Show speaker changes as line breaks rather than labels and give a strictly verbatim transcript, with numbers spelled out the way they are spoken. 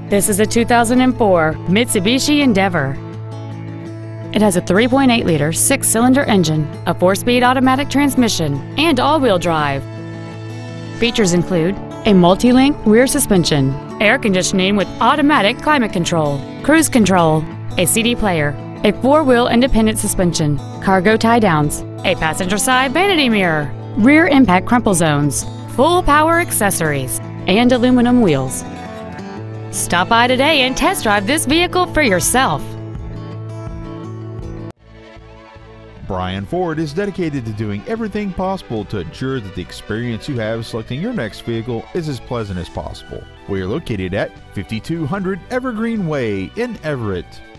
This is a two thousand four Mitsubishi Endeavor. It has a three point eight liter six-cylinder engine, a four-speed automatic transmission, and all-wheel drive. Features include a multi-link rear suspension, air conditioning with automatic climate control, cruise control, a C D player, a four-wheel independent suspension, cargo tie-downs, a passenger side vanity mirror, rear impact crumple zones, full power accessories, and aluminum wheels. Stop by today and test drive this vehicle for yourself.
Bryan Ford is dedicated to doing everything possible to ensure that the experience you have selecting your next vehicle is as pleasant as possible. We are located at fifty-two hundred Evergreen Way in Everett.